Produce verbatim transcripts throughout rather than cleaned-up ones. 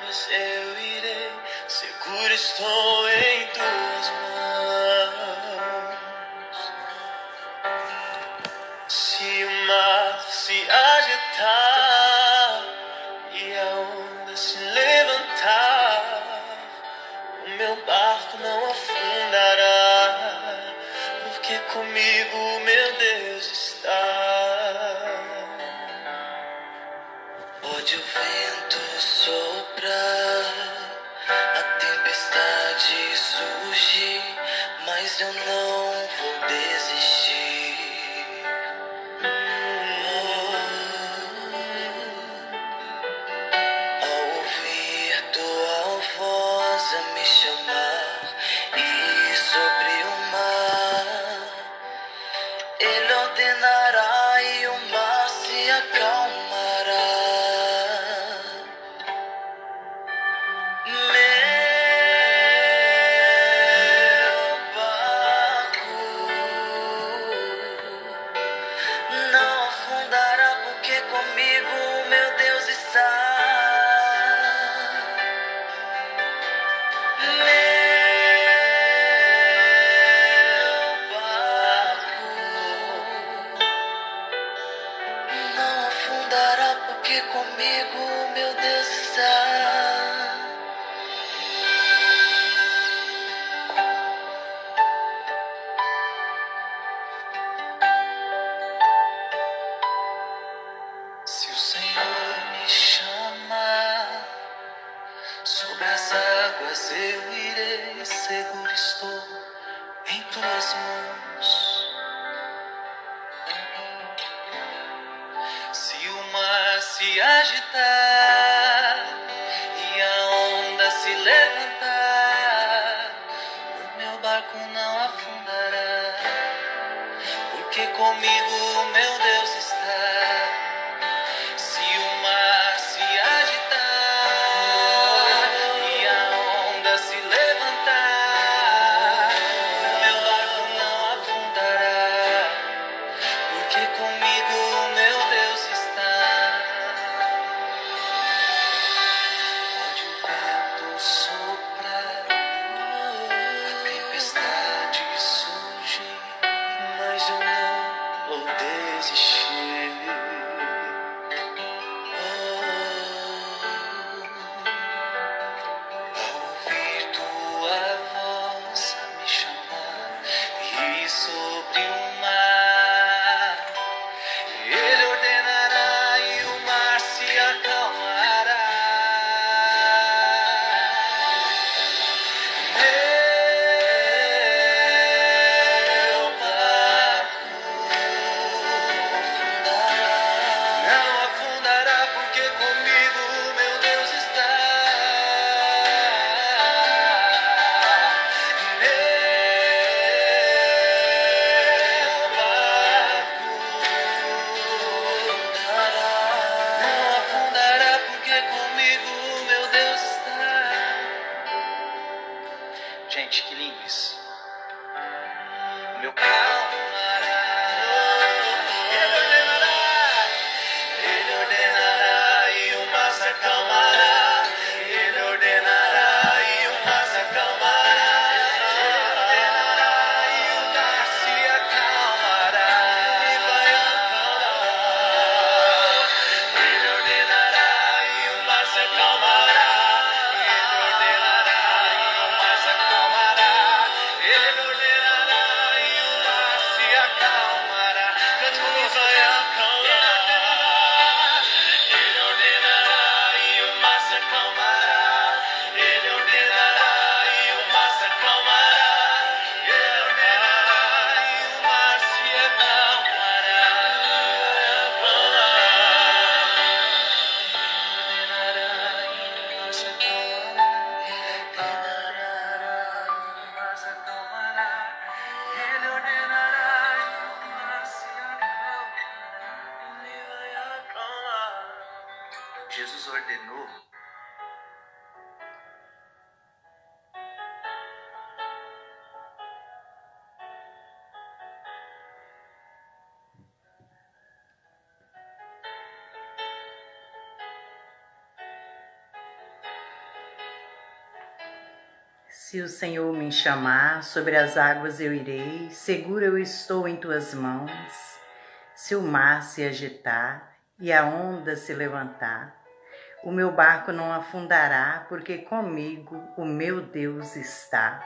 eu irei, seguro estou em tuas mãos. Se o mar se agitar e a onda se levantar, o meu barco não afundará, porque comigo meu Deus está. Pode o vento soprar, a tempestade surgir, mas eu não vou desistir. Ao ouvir tua voz a me chamar e sobre o mar, Ele ordenará e o mar se acalmará. Meu barco não afundará, porque comigo meu Deus está. Meu barco não afundará, porque comigo meu Deus está. Se o Senhor me chamar, sobre as águas eu irei, seguro estou em tuas mãos. Se o mar se agitar e a onda se levantar, o meu barco não afundará, porque comigo o meu Deus está. Se o mar se agitar e a onda se levantar, o meu barco não afundará, porque comigo o meu Deus está. Pode o vento soprar, a tempestade surgir, mas eu não vou desistir. Ao ouvir tua voz a me chamar e sobre o mar, Ele ordenará e o mar se acalmará. Meu barco não afundará, porque comigo meu Deus está. Meu barco não afundará, porque comigo meu Deus está. Gente, que lindo isso. Meu calmará, Ele ordenará, Ele ordenará e o mar se acalmará. Ele ordenará e o mar se acalmará. Ele ordenará e o mar se acalmará. E vai acalmar. Ele ordenará e o mar se acalmará. Ele ordenará e o mar se acalmará. Ele ordenará e o mar se acalmará. Cante comigo, vai acalmar. Ele ordenará e o mar se acalmará. Ele ordenará e o mar se acalmará. Ele ordenará e o mar se acalmará. Ele ordenará e o mar se acalmará. Ele vai acalmar. Jesus ordenou. Se o Senhor me chamar, sobre as águas eu irei, seguro eu estou em tuas mãos. Se o mar se agitar e a onda se levantar, o meu barco não afundará, porque comigo o meu Deus está.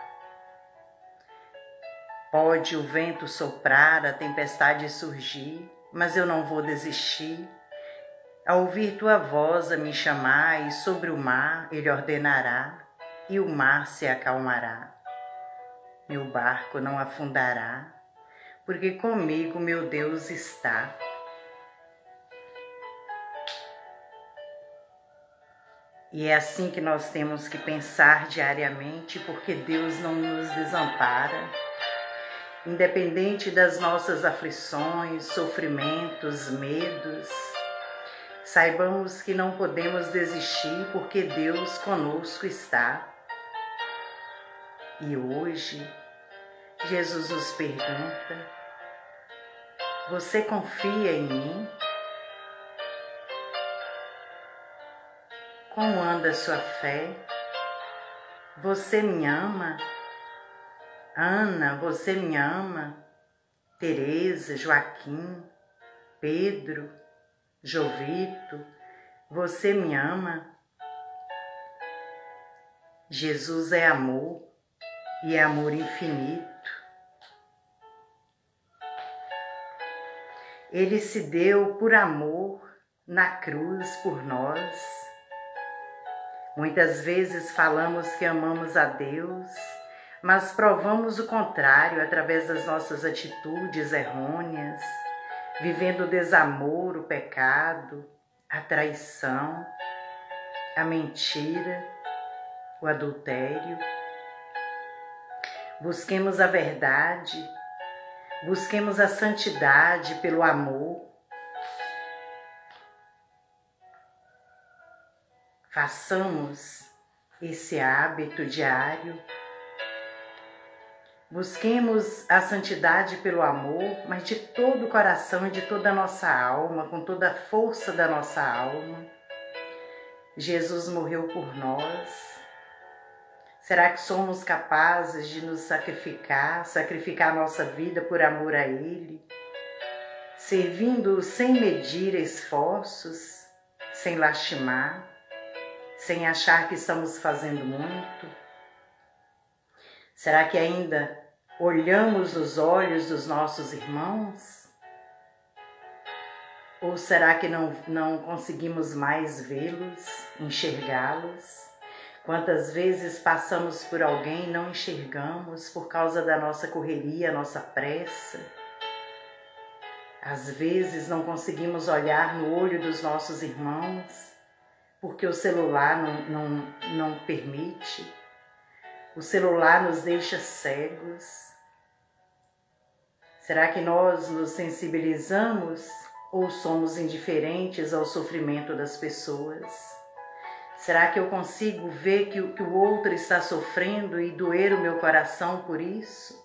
Pode o vento soprar, a tempestade surgir, mas eu não vou desistir. Ao ouvir tua voz a me chamar, e sobre o mar ele ordenará, e o mar se acalmará. Meu barco não afundará, porque comigo meu Deus está. E é assim que nós temos que pensar diariamente, porque Deus não nos desampara. Independente das nossas aflições, sofrimentos, medos, saibamos que não podemos desistir, porque Deus conosco está. E hoje, Jesus nos pergunta: você confia em mim? Como anda a sua fé? Você me ama? Ana, você me ama? Teresa, Joaquim, Pedro, Jovito, você me ama? Jesus é amor e é amor infinito. Ele se deu por amor na cruz por nós. Muitas vezes falamos que amamos a Deus, mas provamos o contrário através das nossas atitudes errôneas, vivendo o desamor, o pecado, a traição, a mentira, o adultério. Busquemos a verdade, busquemos a santidade pelo amor. Façamos esse hábito diário. Busquemos a santidade pelo amor, mas de todo o coração e de toda a nossa alma, com toda a força da nossa alma. Jesus morreu por nós. Será que somos capazes de nos sacrificar, sacrificar a nossa vida por amor a Ele, servindo-o sem medir esforços, sem lastimar, sem achar que estamos fazendo muito? Será que ainda olhamos nos olhos dos nossos irmãos? Ou será que não, não conseguimos mais vê-los, enxergá-los? Quantas vezes passamos por alguém e não enxergamos por causa da nossa correria, nossa pressa? Às vezes não conseguimos olhar no olho dos nossos irmãos porque o celular não, não, não permite. O celular nos deixa cegos. Será que nós nos sensibilizamos ou somos indiferentes ao sofrimento das pessoas? Será que eu consigo ver que, que o outro está sofrendo e doer o meu coração por isso?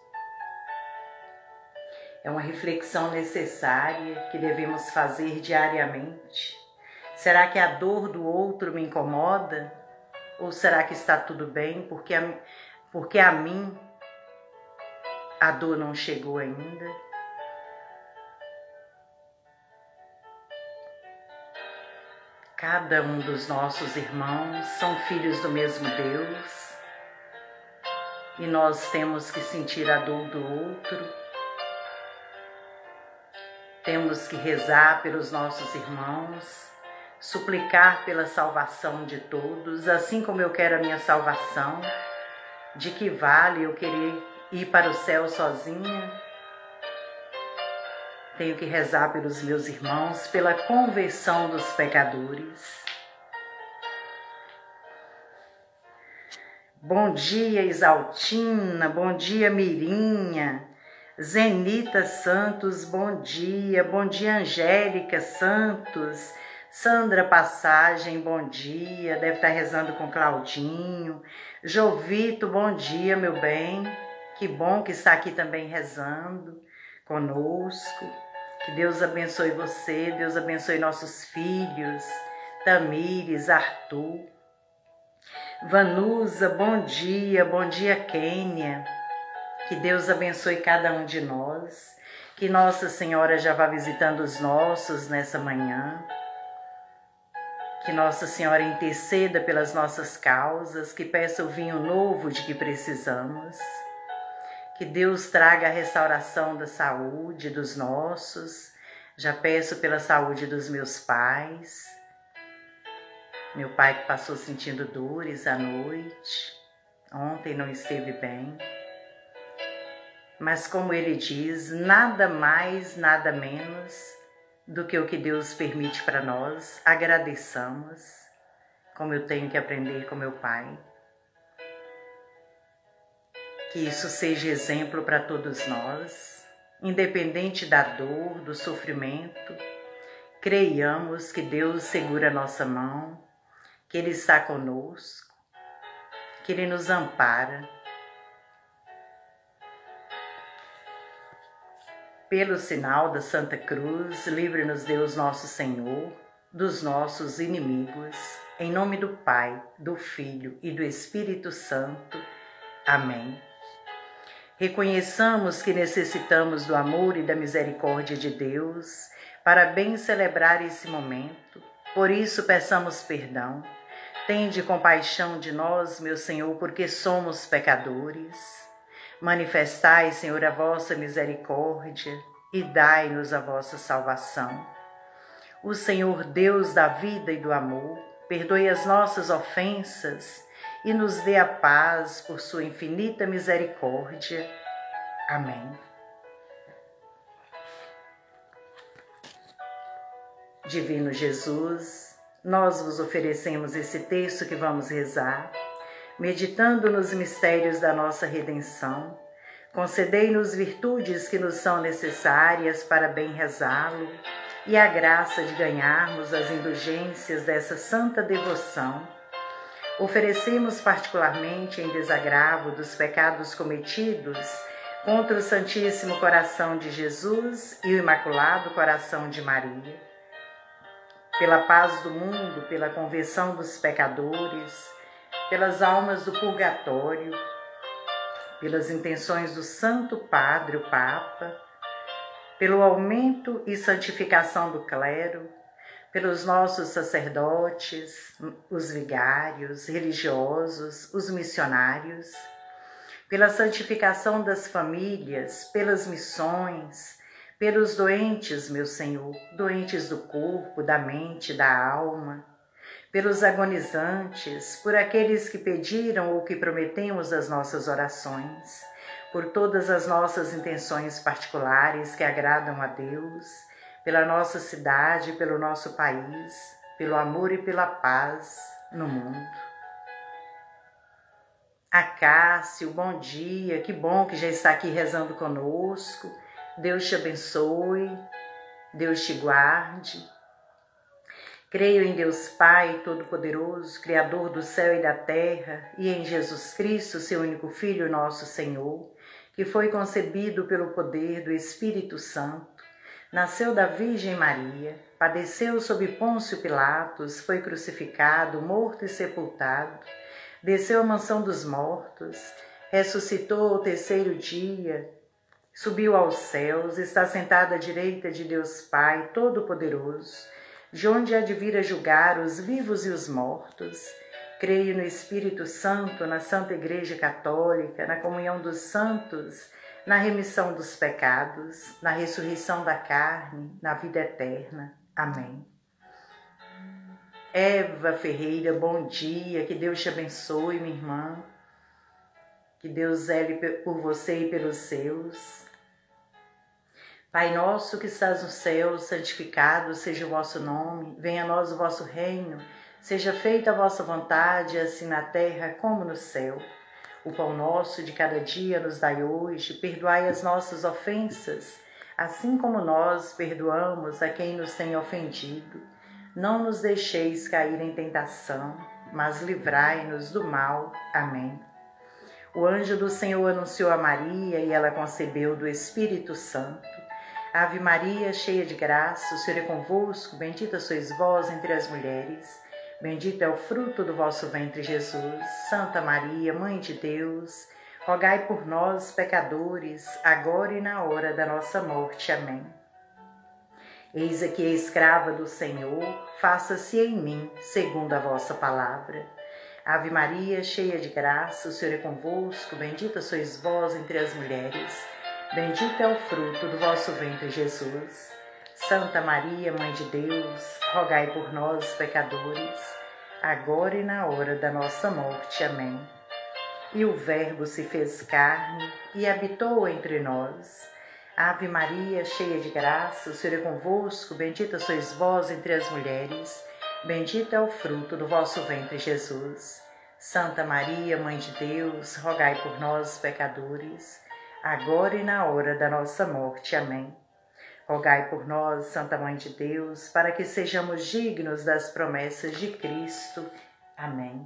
É uma reflexão necessária que devemos fazer diariamente. Será que a dor do outro me incomoda? Ou será que está tudo bem porque a, porque a mim a dor não chegou ainda? Cada um dos nossos irmãos são filhos do mesmo Deus e nós temos que sentir a dor do outro. Temos que rezar pelos nossos irmãos, suplicar pela salvação de todos, assim como eu quero a minha salvação. De que vale eu querer ir para o céu sozinha? Tenho que rezar pelos meus irmãos, pela conversão dos pecadores. Bom dia, Isaltina, bom dia, Mirinha, Zenita Santos, bom dia, bom dia, Angélica Santos, Sandra Passagem, bom dia, deve estar rezando com Claudinho. Jovito, bom dia, meu bem, que bom que está aqui também rezando conosco. Que Deus abençoe você, Deus abençoe nossos filhos, Tamires, Arthur. Vanusa, bom dia, bom dia, Kênia. Que Deus abençoe cada um de nós, que Nossa Senhora já vá visitando os nossos nessa manhã, que Nossa Senhora interceda pelas nossas causas, que peça o vinho novo de que precisamos, que Deus traga a restauração da saúde dos nossos. Já peço pela saúde dos meus pais, meu pai que passou sentindo dores à noite, ontem não esteve bem, mas como ele diz, nada mais, nada menos do que o que Deus permite para nós, agradeçamos, como eu tenho que aprender com meu pai. Que isso seja exemplo para todos nós, independente da dor, do sofrimento, creiamos que Deus segura a nossa mão, que Ele está conosco, que Ele nos ampara. Pelo sinal da Santa Cruz, livre-nos Deus nosso Senhor dos nossos inimigos, em nome do Pai, do Filho e do Espírito Santo. Amém. Reconheçamos que necessitamos do amor e da misericórdia de Deus para bem celebrar esse momento. Por isso, peçamos perdão. Tende compaixão de nós, meu Senhor, porque somos pecadores. Manifestai, Senhor, a vossa misericórdia e dai-nos a vossa salvação. O Senhor, Deus da vida e do amor, perdoe as nossas ofensas e nos dê a paz por sua infinita misericórdia. Amém. Divino Jesus, nós vos oferecemos esse texto que vamos rezar, meditando nos mistérios da nossa redenção. Concedei-nos virtudes que nos são necessárias para bem rezá-lo e a graça de ganharmos as indulgências dessa santa devoção. Oferecemos particularmente em desagravo dos pecados cometidos contra o Santíssimo Coração de Jesus e o Imaculado Coração de Maria, pela paz do mundo, pela conversão dos pecadores, pelas almas do purgatório, pelas intenções do Santo Padre, o Papa, pelo aumento e santificação do clero, pelos nossos sacerdotes, os vigários, religiosos, os missionários, pela santificação das famílias, pelas missões, pelos doentes, meu Senhor, doentes do corpo, da mente, da alma, pelos agonizantes, por aqueles que pediram ou que prometemos as nossas orações, por todas as nossas intenções particulares que agradam a Deus, pela nossa cidade, pelo nosso país, pelo amor e pela paz no mundo. Acácio, bom dia, que bom que já está aqui rezando conosco. Deus te abençoe, Deus te guarde. Creio em Deus Pai Todo-Poderoso, Criador do céu e da terra, e em Jesus Cristo, seu único Filho, nosso Senhor, que foi concebido pelo poder do Espírito Santo, nasceu da Virgem Maria, padeceu sob Pôncio Pilatos, foi crucificado, morto e sepultado, desceu à mansão dos mortos, ressuscitou ao terceiro dia, subiu aos céus, está sentado à direita de Deus Pai Todo-Poderoso, de onde há de vir a julgar os vivos e os mortos. Creio no Espírito Santo, na Santa Igreja Católica, na comunhão dos santos, na remissão dos pecados, na ressurreição da carne, na vida eterna. Amém. Eva Ferreira, bom dia, que Deus te abençoe, minha irmã, que Deus zele por você e pelos seus. Pai nosso que estás no céu, santificado seja o vosso nome, venha a nós o vosso reino, seja feita a vossa vontade, assim na terra como no céu. O pão nosso de cada dia nos dai hoje, perdoai as nossas ofensas, assim como nós perdoamos a quem nos tem ofendido. Não nos deixeis cair em tentação, mas livrai-nos do mal. Amém. O anjo do Senhor anunciou a Maria e ela concebeu do Espírito Santo. Ave Maria, cheia de graça, o Senhor é convosco, bendita sois vós entre as mulheres. Bendito é o fruto do vosso ventre, Jesus. Santa Maria, Mãe de Deus, rogai por nós, pecadores, agora e na hora da nossa morte. Amém. Eis aqui a escrava do Senhor, faça-se em mim, segundo a vossa palavra. Ave Maria, cheia de graça, o Senhor é convosco, bendita sois vós entre as mulheres, bendito é o fruto do vosso ventre, Jesus. Santa Maria, Mãe de Deus, rogai por nós, pecadores, agora e na hora da nossa morte. Amém. E o Verbo se fez carne e habitou entre nós. Ave Maria, cheia de graça, o Senhor é convosco, bendita sois vós entre as mulheres, bendito é o fruto do vosso ventre, Jesus. Santa Maria, Mãe de Deus, rogai por nós, pecadores, agora e na hora da nossa morte. Amém. Rogai por nós, Santa Mãe de Deus, para que sejamos dignos das promessas de Cristo. Amém.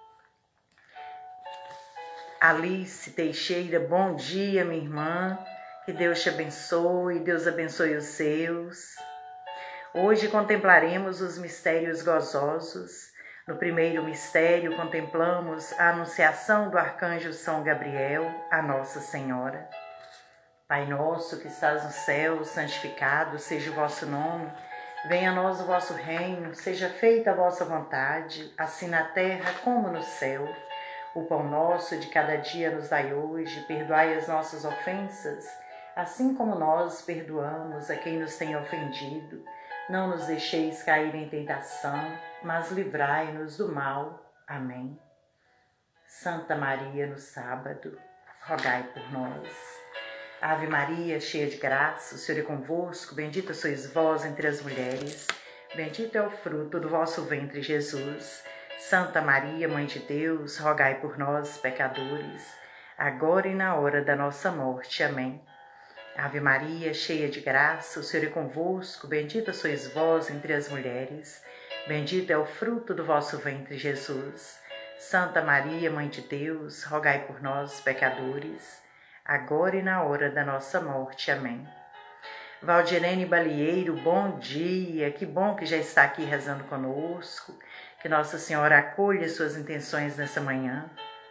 Alice Teixeira, bom dia, minha irmã. Que Deus te abençoe, Deus abençoe os seus. Hoje contemplaremos os mistérios gozosos. No primeiro mistério, contemplamos a anunciação do arcanjo São Gabriel a Nossa Senhora. Pai nosso que estás no céu, santificado seja o vosso nome. Venha a nós o vosso reino, seja feita a vossa vontade, assim na terra como no céu. O pão nosso de cada dia nos dai hoje, perdoai as nossas ofensas, assim como nós perdoamos a quem nos tem ofendido. Não nos deixeis cair em tentação, mas livrai-nos do mal. Amém. Santa Maria, no sábado, rogai por nós. Ave Maria, cheia de graça, o Senhor é convosco, bendita sois vós entre as mulheres, bendito é o fruto do vosso ventre, Jesus. Santa Maria, Mãe de Deus, rogai por nós, pecadores, agora e na hora da nossa morte. Amém. Ave Maria, cheia de graça, o Senhor é convosco, bendita sois vós entre as mulheres, bendito é o fruto do vosso ventre, Jesus. Santa Maria, Mãe de Deus, rogai por nós, pecadores, agora e na hora da nossa morte. Amém. Valdirene Balieiro, bom dia, que bom que já está aqui rezando conosco, que Nossa Senhora acolha suas intenções nessa manhã.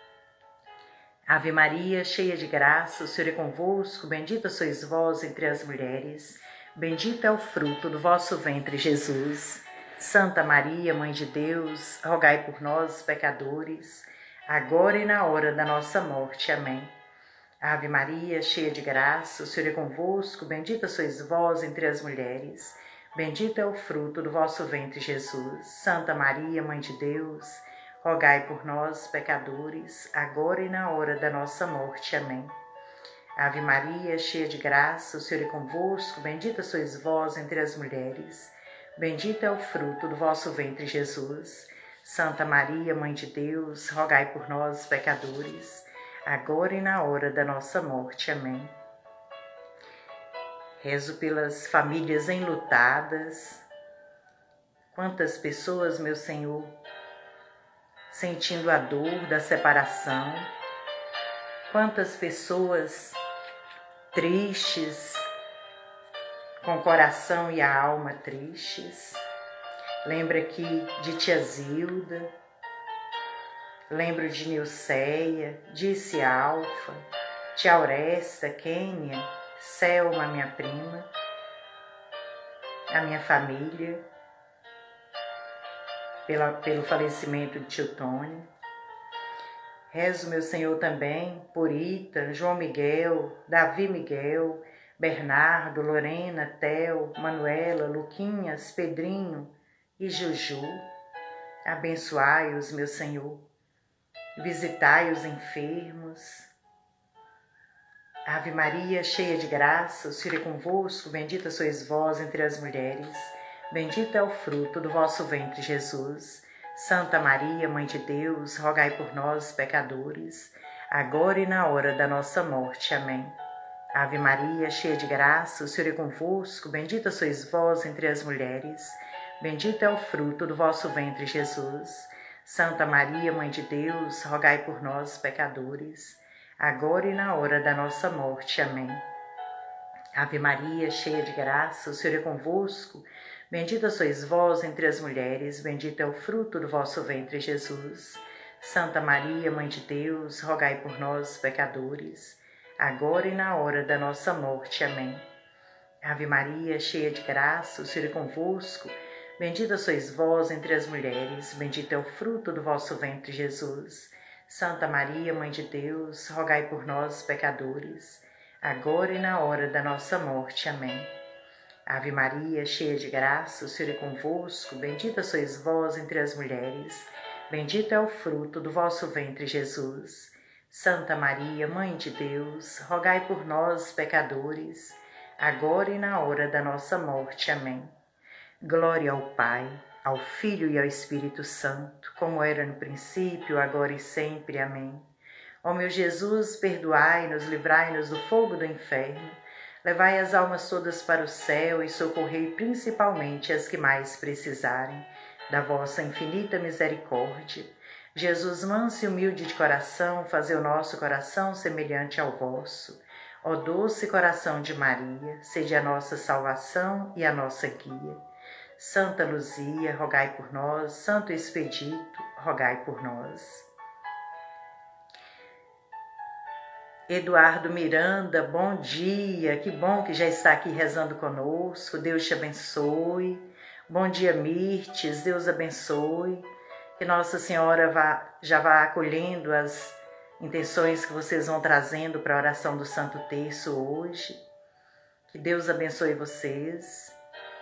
Ave Maria, cheia de graça, o Senhor é convosco, bendita sois vós entre as mulheres, bendito é o fruto do vosso ventre, Jesus. Santa Maria, Mãe de Deus, rogai por nós, pecadores, agora e na hora da nossa morte. Amém. Ave Maria, cheia de graça, o Senhor é convosco, bendita sois vós entre as mulheres, bendito é o fruto do vosso ventre, Jesus. Santa Maria, Mãe de Deus, rogai por nós, pecadores, agora e na hora da nossa morte. Amém. Ave Maria, cheia de graça, o Senhor é convosco, bendita sois vós entre as mulheres, bendito é o fruto do vosso ventre, Jesus. Santa Maria, Mãe de Deus, rogai por nós, pecadores, agora e na hora da nossa morte. Amém. Rezo pelas famílias enlutadas. Quantas pessoas, meu Senhor, sentindo a dor da separação. Quantas pessoas tristes, com o coração e a alma tristes. Lembro aqui de tia Zilda, lembro de Nilceia, Disse Alfa, tia Auresta, Kênia, Selma, minha prima, a minha família, pela, pelo falecimento de tio Tônio. Rezo, meu Senhor, também por Ita, João Miguel, Davi Miguel, Bernardo, Lorena, Theo, Manuela, Luquinhas, Pedrinho e Juju. Abençoai-os, meu Senhor. Visitai os enfermos. Ave Maria, cheia de graça, o Senhor é convosco, bendita sois vós entre as mulheres, bendito é o fruto do vosso ventre, Jesus. Santa Maria, Mãe de Deus, rogai por nós, pecadores, agora e na hora da nossa morte. Amém. Ave Maria, cheia de graça, o Senhor é convosco, bendita sois vós entre as mulheres, bendito é o fruto do vosso ventre, Jesus. Santa Maria, Mãe de Deus, rogai por nós, pecadores, agora e na hora da nossa morte. Amém. Ave Maria, cheia de graça, o Senhor é convosco, Bendita sois vós entre as mulheres, bendito é o fruto do vosso ventre, Jesus. Santa Maria, Mãe de Deus, rogai por nós, pecadores, agora e na hora da nossa morte. Amém. Ave Maria, cheia de graça, o Senhor é convosco. Bendita sois vós entre as mulheres, bendito é o fruto do vosso ventre, Jesus. Santa Maria, Mãe de Deus, rogai por nós, pecadores, agora e na hora da nossa morte. Amém. Ave Maria, cheia de graça, o Senhor é convosco. Bendita sois vós entre as mulheres, bendito é o fruto do vosso ventre, Jesus. Santa Maria, Mãe de Deus, rogai por nós, pecadores, agora e na hora da nossa morte. Amém. Glória ao Pai, ao Filho e ao Espírito Santo, como era no princípio, agora e sempre. Amém. Ó meu Jesus, perdoai-nos, livrai-nos do fogo do inferno, levai as almas todas para o céu e socorrei principalmente as que mais precisarem da vossa infinita misericórdia. Jesus, manso e humilde de coração, fazei o nosso coração semelhante ao vosso. Ó doce coração de Maria, sede a nossa salvação e a nossa guia. Santa Luzia, rogai por nós. Santo Expedito, rogai por nós. Eduardo Miranda, bom dia, que bom que já está aqui rezando conosco, Deus te abençoe. Bom dia, Mirtes, Deus abençoe, que Nossa Senhora vá, já vá acolhendo as intenções que vocês vão trazendo para a oração do Santo Terço hoje, que Deus abençoe vocês.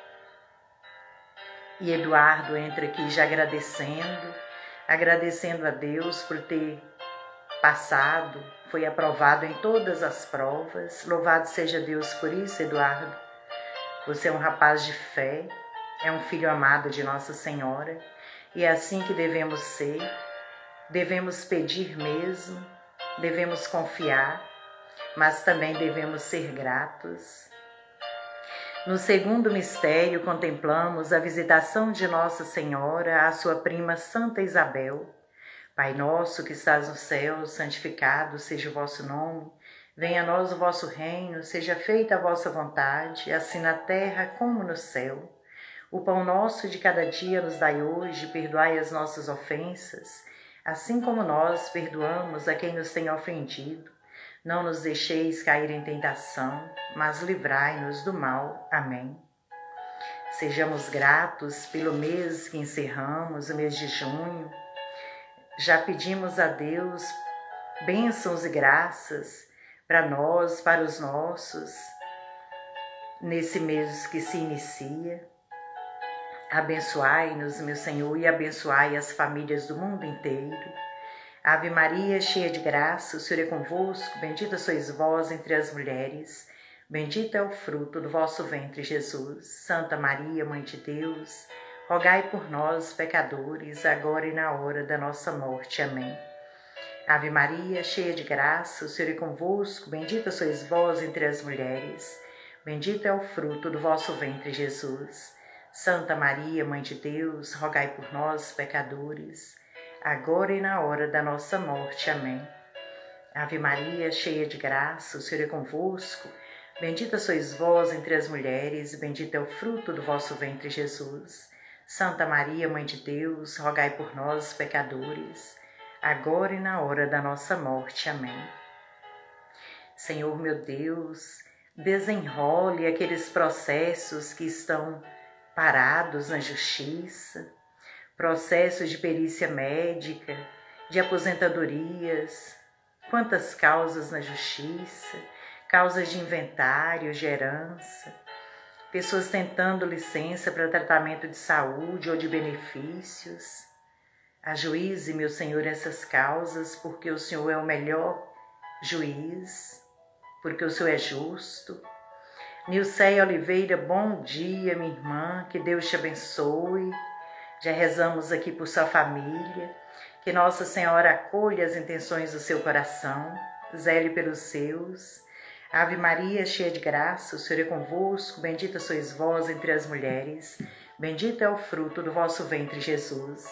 E Eduardo entra aqui já agradecendo, agradecendo a Deus por ter passado, foi aprovado em todas as provas. Louvado seja Deus por isso, Eduardo. Você é um rapaz de fé, é um filho amado de Nossa Senhora, e é assim que devemos ser. Devemos pedir mesmo, devemos confiar, mas também devemos ser gratos. No segundo mistério, contemplamos a visitação de Nossa Senhora à sua prima Santa Isabel. Pai nosso que estás no céu, santificado seja o vosso nome. Venha a nós o vosso reino, seja feita a vossa vontade, assim na terra como no céu. O pão nosso de cada dia nos dai hoje, perdoai as nossas ofensas, assim como nós perdoamos a quem nos tem ofendido. Não nos deixeis cair em tentação, mas livrai-nos do mal. Amém. Sejamos gratos pelo mês que encerramos, o mês de junho. Já pedimos a Deus bênçãos e graças para nós, para os nossos, nesse mês que se inicia. Abençoai-nos, meu Senhor, e abençoai as famílias do mundo inteiro. Ave Maria, cheia de graça, o Senhor é convosco, bendita sois vós entre as mulheres, bendito é o fruto do vosso ventre, Jesus. Santa Maria, Mãe de Deus, rogai por nós, pecadores, agora e na hora da nossa morte. Amém. Ave Maria, cheia de graça, o Senhor é convosco, bendita sois vós entre as mulheres, bendito é o fruto do vosso ventre, Jesus. Santa Maria, Mãe de Deus, rogai por nós, pecadores, agora e na hora da nossa morte. Amém. Ave Maria, cheia de graça, o Senhor é convosco, bendita sois vós entre as mulheres, bendito é o fruto do vosso ventre, Jesus. Santa Maria, Mãe de Deus, rogai por nós, pecadores, agora e na hora da nossa morte. Amém. Senhor meu Deus, desenrole aqueles processos que estão parados na justiça, processos de perícia médica, de aposentadorias, quantas causas na justiça, causas de inventário, de herança, pessoas tentando licença para tratamento de saúde ou de benefícios. Ajuize, meu Senhor, essas causas, porque o Senhor é o melhor juiz, porque o Senhor é justo. Nilceia Oliveira, bom dia, minha irmã, que Deus te abençoe. Já rezamos aqui por sua família, que Nossa Senhora acolha as intenções do seu coração, zele pelos seus. Ave Maria, cheia de graça, o Senhor é convosco, bendita sois vós entre as mulheres, bendito é o fruto do vosso ventre, Jesus.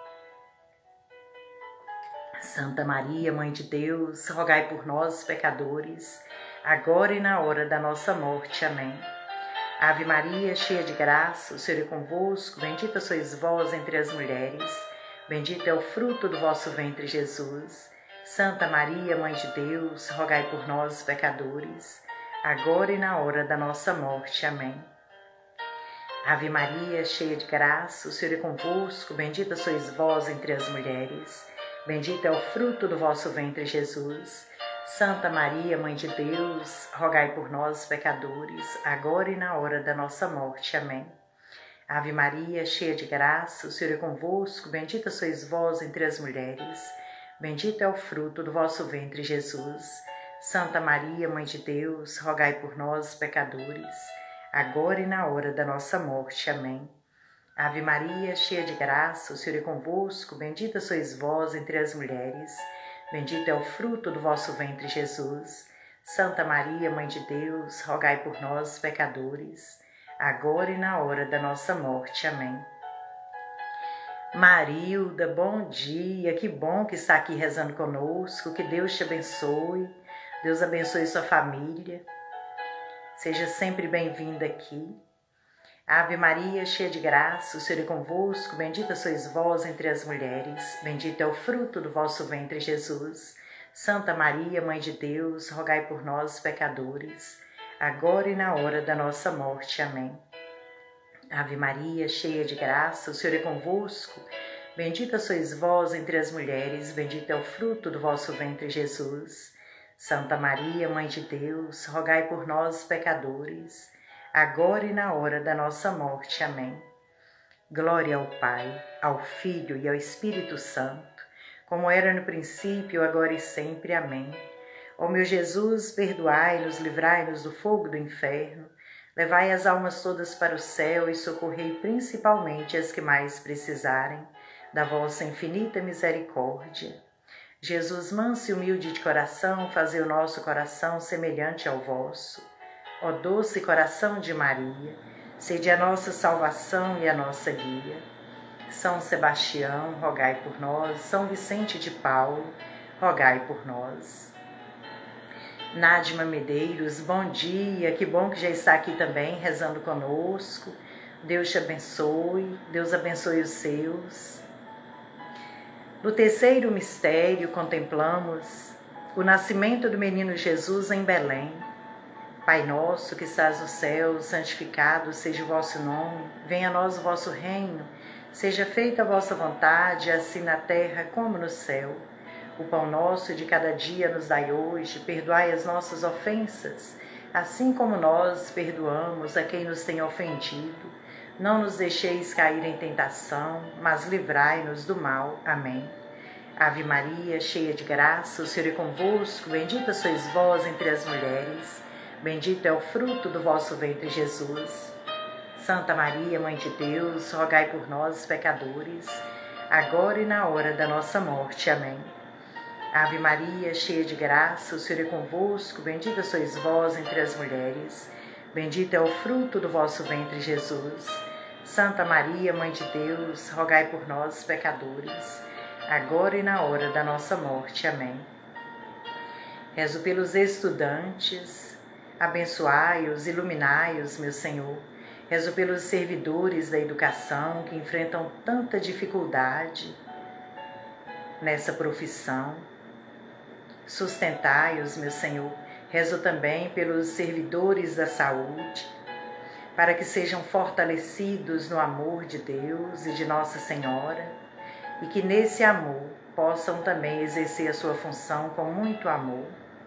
Santa Maria, Mãe de Deus, rogai por nós, pecadores, agora e na hora da nossa morte. Amém. Ave Maria, cheia de graça, o Senhor é convosco, bendita sois vós entre as mulheres, bendito é o fruto do vosso ventre, Jesus. Santa Maria, Mãe de Deus, rogai por nós, pecadores, agora e na hora da nossa morte. Amém. Ave Maria, cheia de graça, o Senhor é convosco, bendita sois vós entre as mulheres, bendito é o fruto do vosso ventre, Jesus. Santa Maria, Mãe de Deus, rogai por nós, pecadores, agora e na hora da nossa morte. Amém. Ave Maria, cheia de graça, o Senhor é convosco, bendita sois vós entre as mulheres, bendito é o fruto do vosso ventre, Jesus. Santa Maria, Mãe de Deus, rogai por nós, pecadores, agora e na hora da nossa morte. Amém. Ave Maria, cheia de graça, o Senhor é convosco, bendita sois vós entre as mulheres, bendito é o fruto do vosso ventre, Jesus. Santa Maria, Mãe de Deus, rogai por nós, pecadores, agora e na hora da nossa morte. Amém. Marilda, bom dia, que bom que está aqui rezando conosco, que Deus te abençoe, Deus abençoe sua família, seja sempre bem-vinda aqui. Ave Maria, cheia de graça, o Senhor é convosco, bendita sois vós entre as mulheres, bendito é o fruto do vosso ventre, Jesus. Santa Maria, Mãe de Deus, rogai por nós, pecadores, agora e na hora da nossa morte. Amém. Ave Maria, cheia de graça, o Senhor é convosco, bendita sois vós entre as mulheres, bendito é o fruto do vosso ventre, Jesus. Santa Maria, Mãe de Deus, rogai por nós, pecadores, agora e na hora da nossa morte. Amém. Glória ao Pai, ao Filho e ao Espírito Santo, como era no princípio, agora e sempre. Amém. Ó meu Jesus, perdoai-nos, livrai-nos do fogo do inferno, levai as almas todas para o céu e socorrei principalmente as que mais precisarem da vossa infinita misericórdia. Jesus, manso e humilde de coração, fazei o nosso coração semelhante ao vosso. Ó doce coração de Maria, sede a nossa salvação e a nossa guia. São Sebastião, rogai por nós. São Vicente de Paulo, rogai por nós. Nádima Medeiros, bom dia, que bom que já está aqui também rezando conosco. Deus te abençoe, Deus abençoe os seus. No terceiro mistério contemplamos o nascimento do menino Jesus em Belém. Pai nosso que estás no céu, santificado seja o vosso nome, venha a nós o vosso reino, seja feita a vossa vontade, assim na terra como no céu. O pão nosso de cada dia nos dai hoje, perdoai as nossas ofensas, assim como nós perdoamos a quem nos tem ofendido. Não nos deixeis cair em tentação, mas livrai-nos do mal. Amém. Ave Maria, cheia de graça, o Senhor é convosco, bendita sois vós entre as mulheres, bendito é o fruto do vosso ventre, Jesus. Santa Maria, Mãe de Deus, rogai por nós, pecadores, agora e na hora da nossa morte. Amém. Ave Maria, cheia de graça, o Senhor é convosco, bendita sois vós entre as mulheres, bendito é o fruto do vosso ventre, Jesus. Santa Maria, Mãe de Deus, rogai por nós, pecadores, agora e na hora da nossa morte. Amém. Rezo pelos estudantes, abençoai-os, iluminai-os, meu Senhor. Rezo pelos servidores da educação que enfrentam tanta dificuldade nessa profissão. Sustentai-os, meu Senhor. Rezo também pelos servidores da saúde, para que sejam fortalecidos no amor de Deus e de Nossa Senhora, e que nesse amor possam também exercer a sua função com muito amor.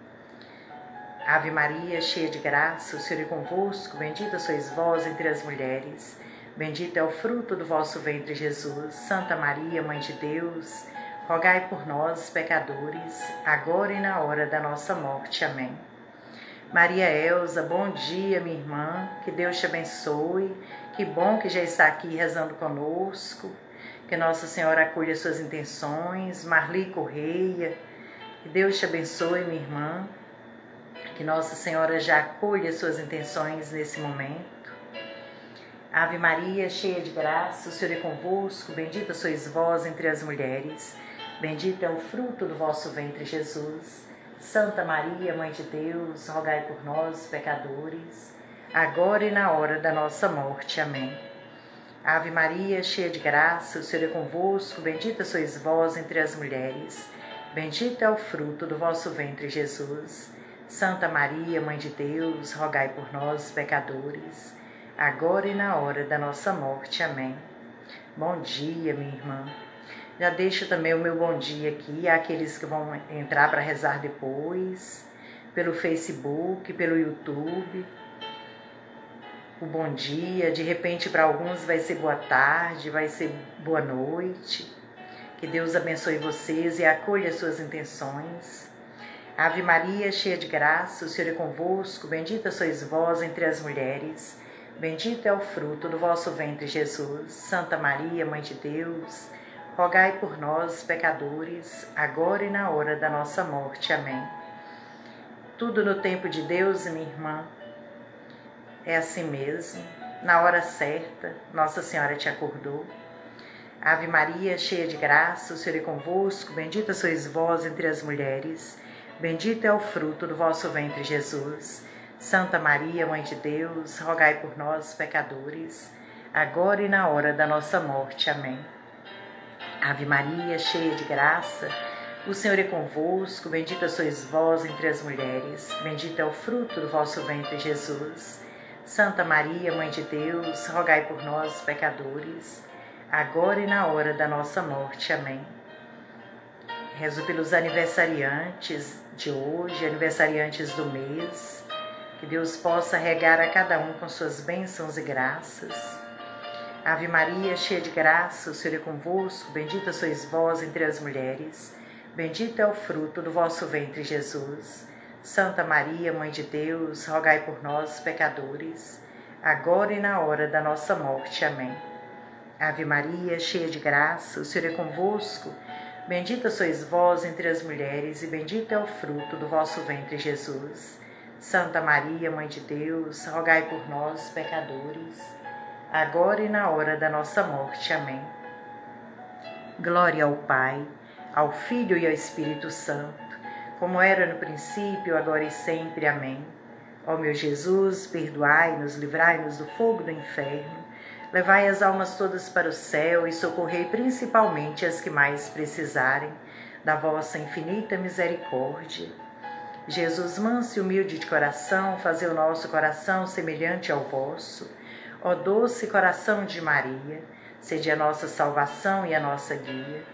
Ave Maria, cheia de graça, o Senhor é convosco, bendita sois vós entre as mulheres, bendito é o fruto do vosso ventre, Jesus. Santa Maria, Mãe de Deus, rogai por nós, pecadores, agora e na hora da nossa morte. Amém. Maria Elza, bom dia, minha irmã, que Deus te abençoe, que bom que já está aqui rezando conosco, que Nossa Senhora acolha suas intenções. Marli Correia, que Deus te abençoe, minha irmã, que Nossa Senhora já acolha suas intenções nesse momento. Ave Maria, cheia de graça, o Senhor é convosco, bendita sois vós entre as mulheres, bendito é o fruto do vosso ventre, Jesus. Santa Maria, Mãe de Deus, rogai por nós, pecadores, agora e na hora da nossa morte. Amém. Ave Maria, cheia de graça, o Senhor é convosco, bendita sois vós entre as mulheres, bendito é o fruto do vosso ventre, Jesus. Santa Maria, Mãe de Deus, rogai por nós, pecadores, agora e na hora da nossa morte. Amém. Bom dia, minha irmã. Já deixo também o meu bom dia aqui àqueles que vão entrar para rezar depois, pelo Facebook, pelo YouTube. O bom dia, de repente para alguns vai ser boa tarde, vai ser boa noite. Que Deus abençoe vocês e acolha suas intenções. Ave Maria, cheia de graça, o Senhor é convosco, bendita sois vós entre as mulheres, bendito é o fruto do vosso ventre, Jesus. Santa Maria, Mãe de Deus, rogai por nós, pecadores, agora e na hora da nossa morte. Amém. Tudo no tempo de Deus, minha irmã. É assim mesmo, na hora certa, Nossa Senhora te acordou. Ave Maria, cheia de graça, o Senhor é convosco, bendita sois vós entre as mulheres, bendito é o fruto do vosso ventre, Jesus. Santa Maria, Mãe de Deus, rogai por nós, pecadores, agora e na hora da nossa morte. Amém. Ave Maria, cheia de graça, o Senhor é convosco, bendita sois vós entre as mulheres, bendito é o fruto do vosso ventre, Jesus. Santa Maria, Mãe de Deus, rogai por nós, pecadores, agora e na hora da nossa morte. Amém. Rezo pelos aniversariantes de hoje, aniversariantes do mês, que Deus possa regar a cada um com suas bênçãos e graças. Ave Maria, cheia de graça, o Senhor é convosco, bendita sois vós entre as mulheres, bendito é o fruto do vosso ventre, Jesus. Santa Maria, Mãe de Deus, rogai por nós, pecadores, agora e na hora da nossa morte. Amém. Ave Maria, cheia de graça, o Senhor é convosco, bendita sois vós entre as mulheres, e bendito é o fruto do vosso ventre, Jesus. Santa Maria, Mãe de Deus, rogai por nós, pecadores, agora e na hora da nossa morte. Amém. Glória ao Pai, ao Filho e ao Espírito Santo, como era no princípio, agora e sempre. Amém. Ó meu Jesus, perdoai-nos, livrai-nos do fogo do inferno, levai as almas todas para o céu e socorrei principalmente as que mais precisarem da vossa infinita misericórdia. Jesus, manso e humilde de coração, fazei o nosso coração semelhante ao vosso. Ó doce coração de Maria, sede a nossa salvação e a nossa guia.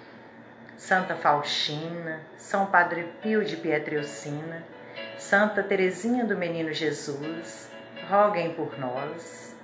Santa Faustina, São Padre Pio de Pietrelcina, Santa Teresinha do Menino Jesus, roguem por nós.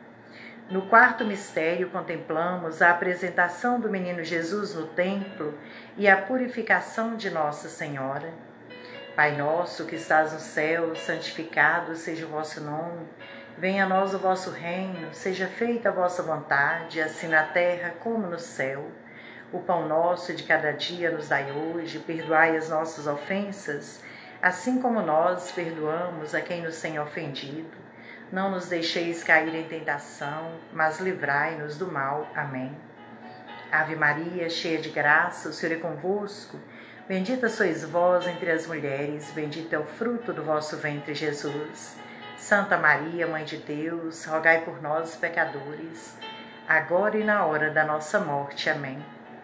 No quarto mistério contemplamos a apresentação do Menino Jesus no templo e a purificação de Nossa Senhora. Pai nosso que estás no céu, santificado seja o vosso nome. Venha a nós o vosso reino, seja feita a vossa vontade, assim na terra como no céu. O pão nosso de cada dia nos dai hoje, perdoai as nossas ofensas, assim como nós perdoamos a quem nos tem ofendido. Não nos deixeis cair em tentação, mas livrai-nos do mal. Amém. Ave Maria, cheia de graça, o Senhor é convosco. Bendita sois vós entre as mulheres, bendito é o fruto do vosso ventre, Jesus. Santa Maria, Mãe de Deus, rogai por nós, pecadores, agora e na hora da nossa morte. Amém.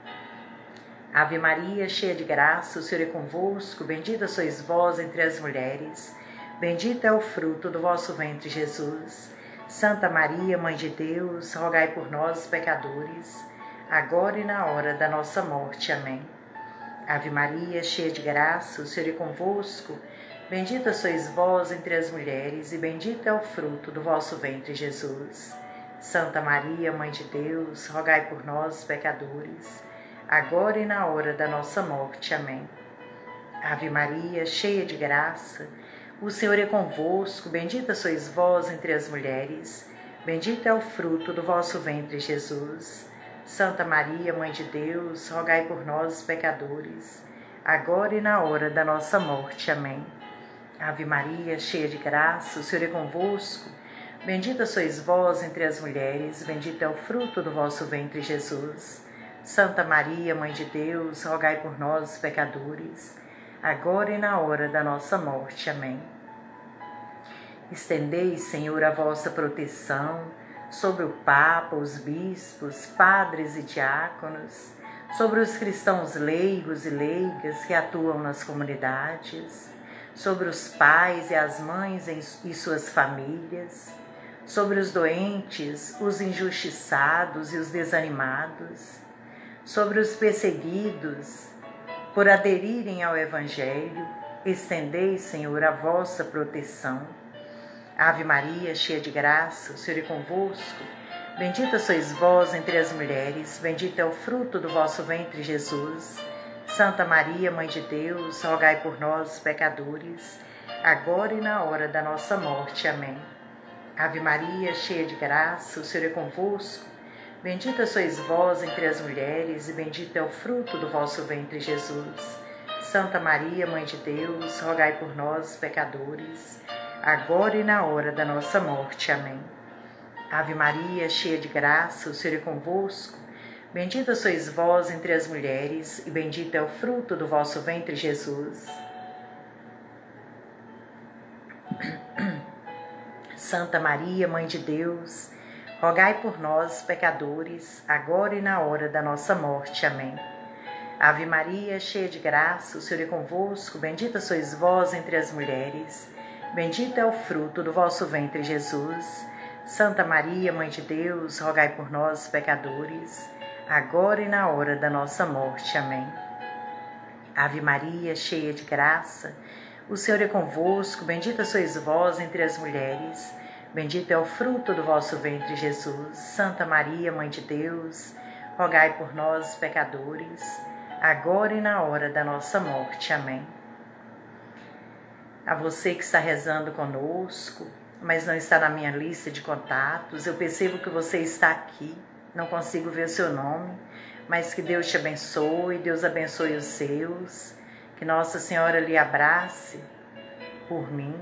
Ave Maria, cheia de graça, o Senhor é convosco, bendita sois vós entre as mulheres, bendito é o fruto do vosso ventre, Jesus. Santa Maria, Mãe de Deus, rogai por nós, pecadores, agora e na hora da nossa morte. Amém. Ave Maria, cheia de graça, o Senhor é convosco, bendita sois vós entre as mulheres, e bendito é o fruto do vosso ventre, Jesus. Santa Maria, Mãe de Deus, rogai por nós, pecadores, agora e na hora da nossa morte. Amém. Ave Maria, cheia de graça, o Senhor é convosco, bendita sois vós entre as mulheres, bendito é o fruto do vosso ventre, Jesus. Santa Maria, Mãe de Deus, rogai por nós, pecadores, agora e na hora da nossa morte. Amém. Ave Maria, cheia de graça, o Senhor é convosco, bendita sois vós entre as mulheres, bendito é o fruto do vosso ventre, Jesus. Santa Maria, Mãe de Deus, rogai por nós, pecadores, agora e na hora da nossa morte. Amém. Estendei, Senhor, a vossa proteção sobre o Papa, os bispos, padres e diáconos, sobre os cristãos leigos e leigas que atuam nas comunidades, sobre os pais e as mães e suas famílias, sobre os doentes, os injustiçados e os desanimados, sobre os perseguidos por aderirem ao Evangelho. Estendei, Senhor, a vossa proteção. Ave Maria, cheia de graça, o Senhor é convosco. Bendita sois vós entre as mulheres, bendito é o fruto do vosso ventre, Jesus. Santa Maria, Mãe de Deus, rogai por nós, pecadores, agora e na hora da nossa morte. Amém. Ave Maria, cheia de graça, o Senhor é convosco. Bendita sois vós entre as mulheres, e bendito é o fruto do vosso ventre, Jesus. Santa Maria, Mãe de Deus, rogai por nós, pecadores, agora e na hora da nossa morte. Amém. Ave Maria, cheia de graça, o Senhor é convosco. Bendita sois vós entre as mulheres, e bendito é o fruto do vosso ventre, Jesus. Santa Maria, Mãe de Deus, rogai por nós, pecadores, agora e na hora da nossa morte. Amém. Ave Maria, cheia de graça, o Senhor é convosco. Bendita sois vós entre as mulheres, bendito é o fruto do vosso ventre, Jesus. Santa Maria, Mãe de Deus, rogai por nós, pecadores, agora e na hora da nossa morte. Amém. Ave Maria, cheia de graça, o Senhor é convosco. Bendita sois vós entre as mulheres, bendito é o fruto do vosso ventre, Jesus. Santa Maria, Mãe de Deus, rogai por nós, pecadores, agora e na hora da nossa morte. Amém. A você que está rezando conosco, mas não está na minha lista de contatos, eu percebo que você está aqui, não consigo ver o seu nome, mas que Deus te abençoe, Deus abençoe os seus, que Nossa Senhora lhe abrace por mim.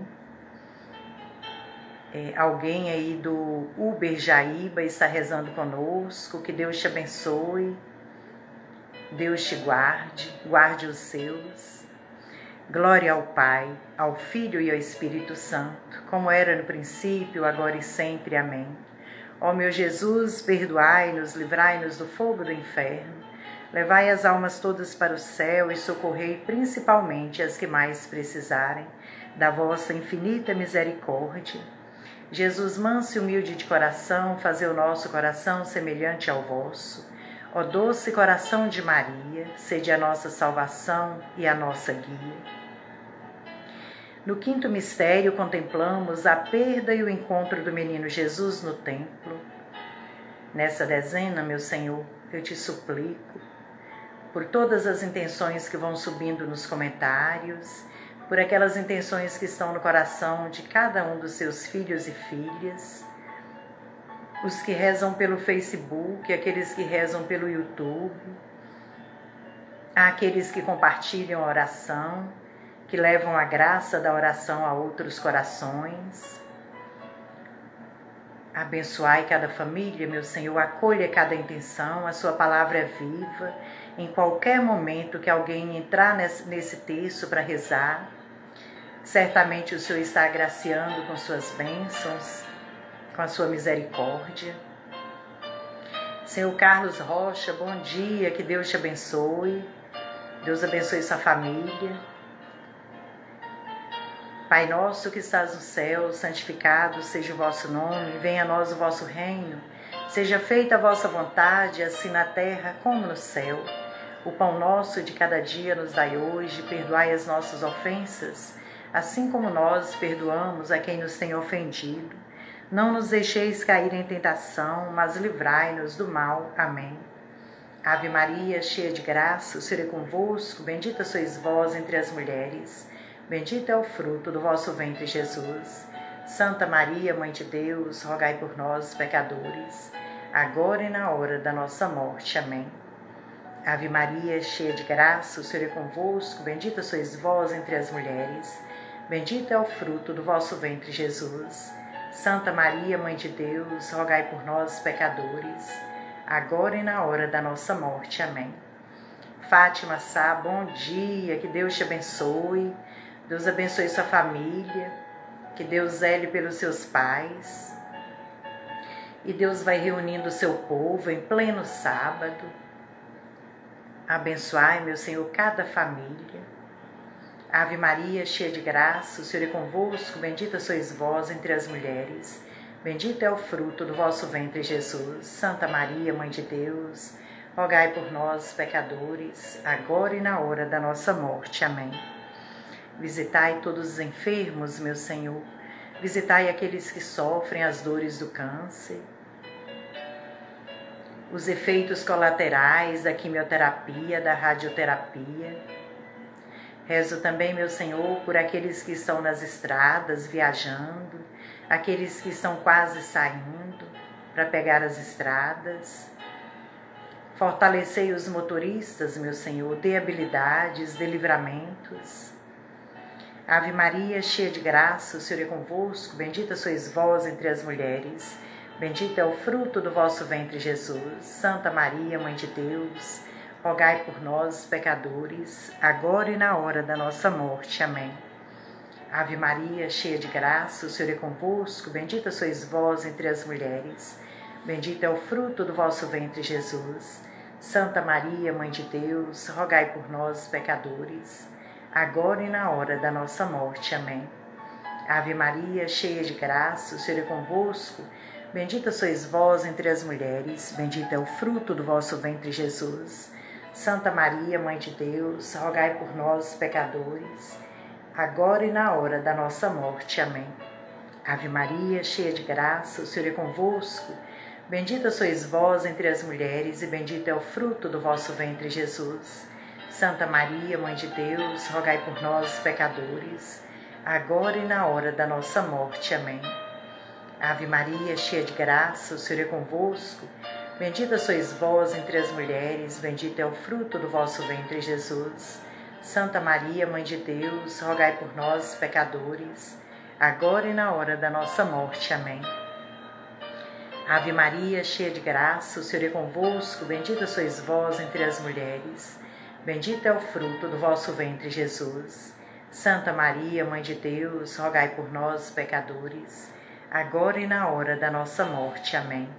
É, alguém aí do Uber Jaíba está rezando conosco, que Deus te abençoe, Deus te guarde, guarde os seus. Glória ao Pai, ao Filho e ao Espírito Santo, como era no princípio, agora e sempre. Amém. Ó meu Jesus, perdoai-nos, livrai-nos do fogo do inferno, levai as almas todas para o céu e socorrei principalmente as que mais precisarem da vossa infinita misericórdia. Jesus, manso e humilde de coração, fazei o nosso coração semelhante ao vosso. Ó doce coração de Maria, sede a nossa salvação e a nossa guia. No quinto mistério, contemplamos a perda e o encontro do menino Jesus no templo. Nessa dezena, meu Senhor, eu te suplico, por todas as intenções que vão subindo nos comentários, por aquelas intenções que estão no coração de cada um dos seus filhos e filhas, os que rezam pelo Facebook, aqueles que rezam pelo YouTube, aqueles que compartilham a oração, que levam a graça da oração a outros corações. Abençoai cada família, meu Senhor, acolha cada intenção, a sua palavra é viva. Em qualquer momento que alguém entrar nesse texto para rezar, certamente o Senhor está agraciando com suas bênçãos, com a sua misericórdia. Senhor Carlos Rocha, bom dia, que Deus te abençoe, Deus abençoe sua família. Pai nosso que estás no céu, santificado seja o vosso nome, venha a nós o vosso reino, seja feita a vossa vontade, assim na terra como no céu. O pão nosso de cada dia nos dai hoje, perdoai as nossas ofensas, assim como nós perdoamos a quem nos tem ofendido. Não nos deixeis cair em tentação, mas livrai-nos do mal. Amém. Ave Maria, cheia de graça, o Senhor é convosco, bendita sois vós entre as mulheres, bendito é o fruto do vosso ventre, Jesus. Santa Maria, Mãe de Deus, rogai por nós, pecadores, agora e na hora da nossa morte. Amém. Ave Maria, cheia de graça, o Senhor é convosco, bendita sois vós entre as mulheres, bendito é o fruto do vosso ventre, Jesus. Santa Maria, Mãe de Deus, rogai por nós, pecadores, agora e na hora da nossa morte. Amém. Fátima Sá, bom dia, que Deus te abençoe, Deus abençoe sua família, que Deus zele pelos seus pais. E Deus vai reunindo o seu povo em pleno sábado. Abençoai, meu Senhor, cada família. Ave Maria, cheia de graça, o Senhor é convosco, bendita sois vós entre as mulheres. Bendito é o fruto do vosso ventre, Jesus. Santa Maria, Mãe de Deus, rogai por nós, pecadores, agora e na hora da nossa morte. Amém. Visitai todos os enfermos, meu Senhor. Visitai aqueles que sofrem as dores do câncer, os efeitos colaterais da quimioterapia, da radioterapia. Rezo também, meu Senhor, por aqueles que estão nas estradas viajando, aqueles que estão quase saindo para pegar as estradas. Fortalecei os motoristas, meu Senhor, dê habilidades, dê livramentos. Ave Maria, cheia de graça, o Senhor é convosco, bendita sois vós entre as mulheres, bendito é o fruto do vosso ventre, Jesus. Santa Maria, Mãe de Deus, rogai por nós, pecadores, agora e na hora da nossa morte. Amém. Ave Maria, cheia de graça, o Senhor é convosco, bendita sois vós entre as mulheres, bendito é o fruto do vosso ventre, Jesus. Santa Maria, Mãe de Deus, rogai por nós, pecadores, agora e na hora da nossa morte. Amém. Ave Maria, cheia de graça, o Senhor é convosco, bendita sois vós entre as mulheres, bendito é o fruto do vosso ventre, Jesus. Santa Maria, Mãe de Deus, rogai por nós, pecadores, agora e na hora da nossa morte. Amém. Ave Maria, cheia de graça, o Senhor é convosco, bendita sois vós entre as mulheres, e bendito é o fruto do vosso ventre, Jesus. Santa Maria, Mãe de Deus, rogai por nós, pecadores, agora e na hora da nossa morte. Amém. Ave Maria, cheia de graça, o Senhor é convosco, bendita sois vós entre as mulheres, bendito é o fruto do vosso ventre, Jesus. Santa Maria, Mãe de Deus, rogai por nós, pecadores, agora e na hora da nossa morte. Amém. Ave Maria, cheia de graça, o Senhor é convosco, bendita sois vós entre as mulheres, bendito é o fruto do vosso ventre, Jesus. Santa Maria, Mãe de Deus, rogai por nós, pecadores, agora e na hora da nossa morte. Amém.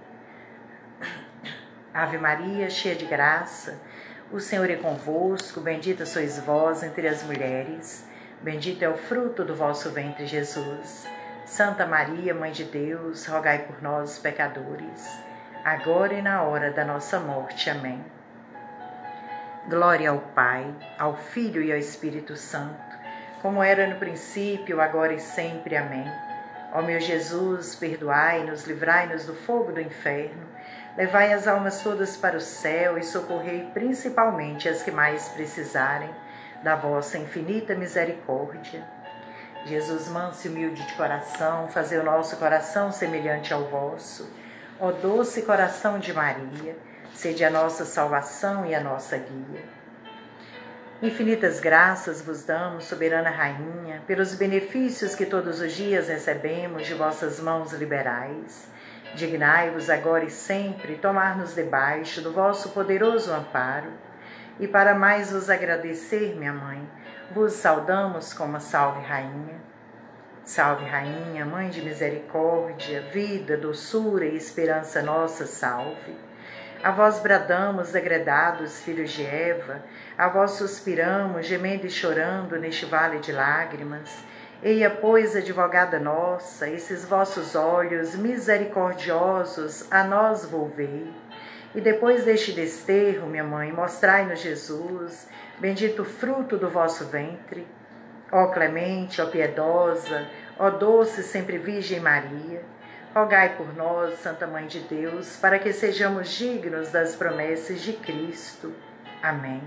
Ave Maria, cheia de graça, o Senhor é convosco, bendita sois vós entre as mulheres, bendito é o fruto do vosso ventre, Jesus. Santa Maria, Mãe de Deus, rogai por nós, pecadores, agora e na hora da nossa morte. Amém. Glória ao Pai, ao Filho e ao Espírito Santo, como era no princípio, agora e sempre. Amém. Ó meu Jesus, perdoai-nos, livrai-nos do fogo do inferno, levai as almas todas para o céu e socorrei principalmente as que mais precisarem da vossa infinita misericórdia. Jesus, manso e humilde de coração, fazei o nosso coração semelhante ao vosso. Ó doce coração de Maria, sede a nossa salvação e a nossa guia. Infinitas graças vos damos, soberana Rainha, pelos benefícios que todos os dias recebemos de vossas mãos liberais. Dignai-vos agora e sempre tomar-nos debaixo do vosso poderoso amparo. E para mais vos agradecer, minha Mãe, vos saudamos como a Salve Rainha. Salve Rainha, Mãe de misericórdia, vida, doçura e esperança nossa, salve. A vós bradamos, degredados filhos de Eva, a vós suspiramos, gemendo e chorando neste vale de lágrimas. Eia, pois, advogada nossa, esses vossos olhos misericordiosos a nós volvei. E depois deste desterro, minha Mãe, mostrai-nos Jesus, bendito fruto do vosso ventre. Ó clemente, ó piedosa, ó doce sempre Virgem Maria, rogai por nós, Santa Mãe de Deus, para que sejamos dignos das promessas de Cristo. Amém.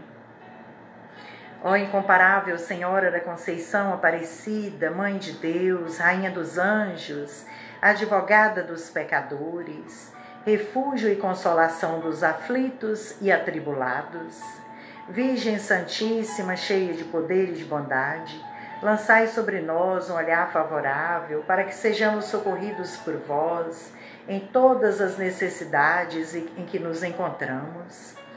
Ó incomparável Senhora da Conceição Aparecida, Mãe de Deus, Rainha dos Anjos, advogada dos pecadores, refúgio e consolação dos aflitos e atribulados, Virgem Santíssima, cheia de poder e de bondade, lançai sobre nós um olhar favorável para que sejamos socorridos por vós em todas as necessidades em que nos encontramos.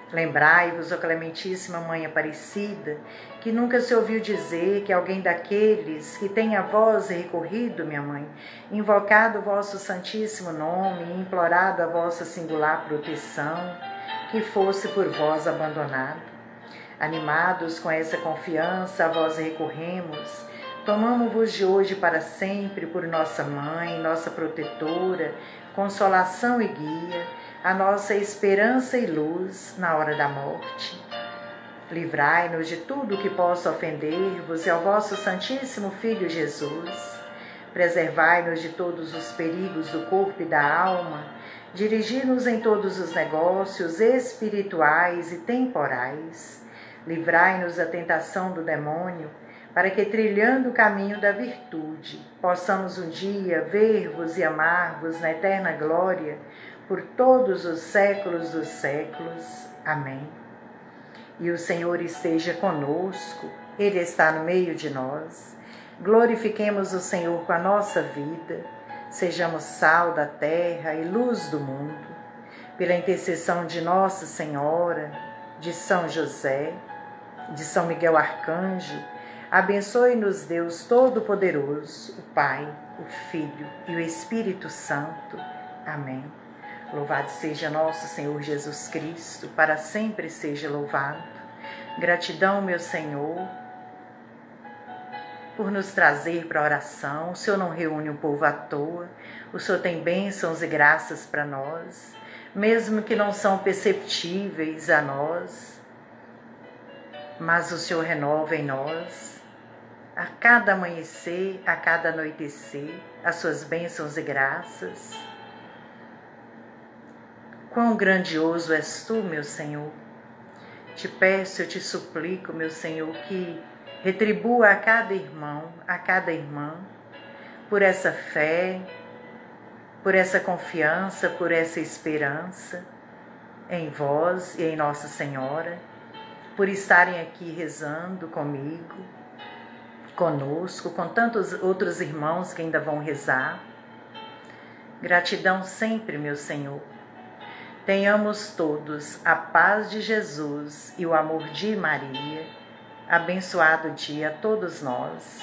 Lembrai-vos, ó Clementíssima Mãe Aparecida, que nunca se ouviu dizer que alguém daqueles que tem a vós recorrido, minha mãe, invocado o vosso santíssimo nome e implorado a vossa singular proteção, que fosse por vós abandonado. Animados com essa confiança, a vós recorremos, tomamo-vos de hoje para sempre por nossa mãe, nossa protetora, consolação e guia, a nossa esperança e luz na hora da morte. Livrai-nos de tudo que possa ofender-vos e ao vosso Santíssimo Filho Jesus. Preservai-nos de todos os perigos do corpo e da alma. Dirigi-nos em todos os negócios espirituais e temporais. Livrai-nos da tentação do demônio, para que, trilhando o caminho da virtude, possamos um dia ver-vos e amar-vos na eterna glória, por todos os séculos dos séculos. Amém. E o Senhor esteja conosco, Ele está no meio de nós. Glorifiquemos o Senhor com a nossa vida, sejamos sal da terra e luz do mundo. Pela intercessão de Nossa Senhora, de São José, de São Miguel Arcanjo, abençoe-nos Deus Todo-Poderoso, o Pai, o Filho e o Espírito Santo. Amém. Louvado seja nosso Senhor Jesus Cristo, para sempre seja louvado. Gratidão, meu Senhor, por nos trazer para a oração. O Senhor não reúne o povo à toa. O Senhor tem bênçãos e graças para nós, mesmo que não são perceptíveis a nós, mas o Senhor renova em nós, a cada amanhecer, a cada anoitecer, as suas bênçãos e graças. Quão grandioso és tu, meu Senhor. Te peço, eu te suplico, meu Senhor, que retribua a cada irmão, a cada irmã, por essa fé, por essa confiança, por essa esperança em vós e em Nossa Senhora, por estarem aqui rezando comigo, conosco, com tantos outros irmãos que ainda vão rezar. Gratidão sempre, meu Senhor. Tenhamos todos a paz de Jesus e o amor de Maria. Abençoado dia a todos nós.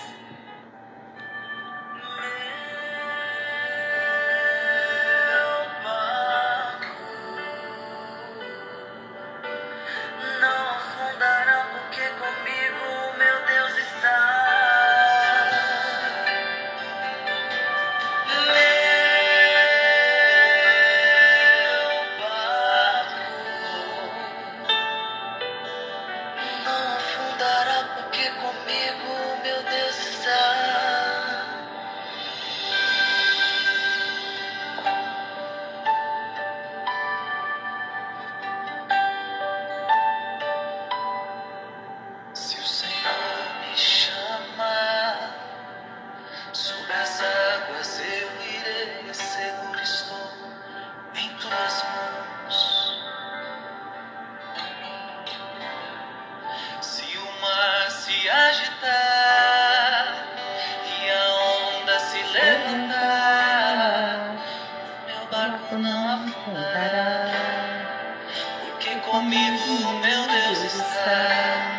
Comigo, meu Deus, está.